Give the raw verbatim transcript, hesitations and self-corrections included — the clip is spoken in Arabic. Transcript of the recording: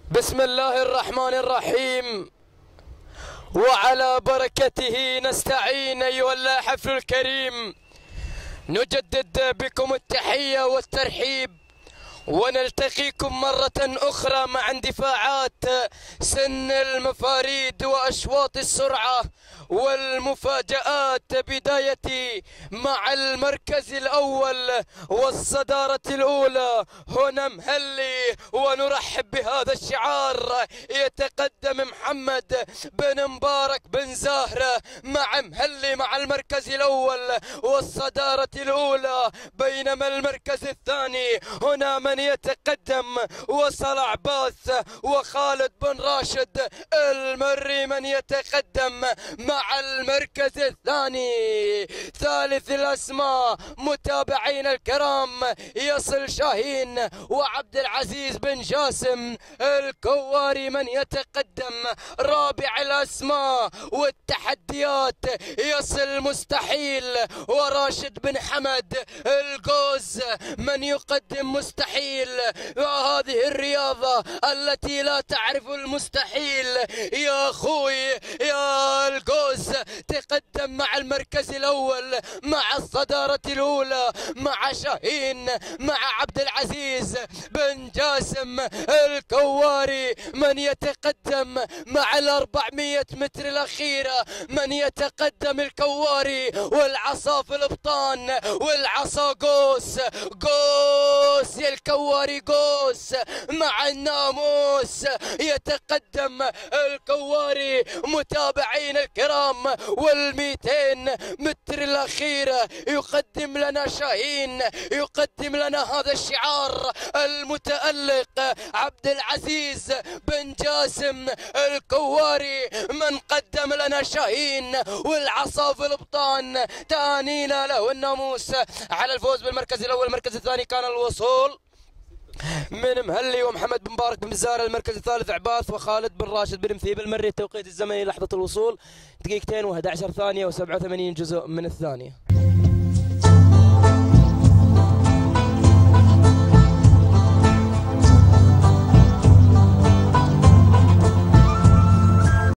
بسم الله الرحمن الرحيم، وعلى بركته نستعين أيها الحفل الكريم. نجدد بكم التحية والترحيب ونلتقيكم مرة أخرى مع اندفاعات سن المفاريد وأشواط السرعة والمفاجآت، بداية مع المركز الأول والصدارة الأولى هنا مهلي، ونرحب بهذا الشعار. يتقدم محمد بن مبارك بن زهرة مع مهلي مع المركز الأول والصدارة الأولى، بينما المركز الثاني هنا من يتقدم وصل عباس وخالد بن راشد المري من يتقدم مع المركز الثاني. ثالث الأسماء متابعين الكرام يصل شاهين وعبد العزيز بن جاسم الكواري من يتقدم. رابع الأسماء والتحديات يصل مستحيل وراشد بن حمد القوز من يقدم مستحيل، وهذه الرياضة التي لا تعرف المستحيل. يا أخوي يا القوز تقدم مع المركز الأول مع الصدارة الأولى مع شاهين مع عبد العزيز بن جاسم الكواري من يتقدم مع الأربعمية متر الأخيرة. من يتقدم الكواري والعصا في الابطان والعصا قوس قوس يا الكواري قوس مع الناموس. يتقدم الكواري متابعين الكرام والميتين متر الأخيرة يقدم لنا شاهين، يقدم لنا هذا الشعار المتألق عبد العزيز بن جاسم الكواري من قدم لنا شاهين والعصا في الابطان. تهانينا له الناموس على الفوز بالمركز الاول. المركز الثاني كان الوصول من مهلي ومحمد بن مبارك بن زهرة. المركز الثالث عباس وخالد بن راشد بن مثيب المري. التوقيت الزمني لحظة الوصول دقيقتين وأحد عشر ثانية وسبعة وثمانين جزء من الثانية.